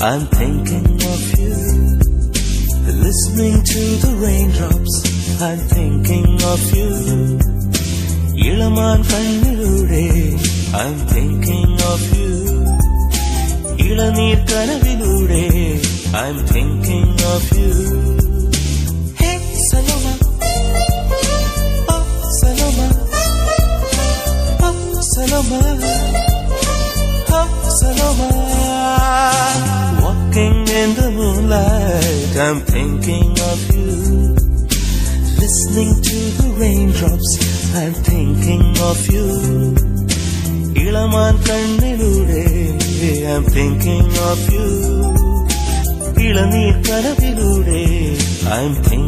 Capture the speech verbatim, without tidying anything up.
I'm thinking of you. Listening to the raindrops, I'm thinking of you. ഇളമാൻ കണ്ണിലൂടെ I'm thinking of you. ഇളനീർ കനവിലൂടെ I'm thinking of you. Hey Saloma, oh Saloma, oh Saloma, oh Saloma. Walking in the moonlight, I'm thinking of you. Listening to the raindrops, I'm thinking of you. ഇളമാൻ കണ്ണിലൂടെ I'm thinking of you. ഇളനീർ കനവിലൂടെ I'm thinking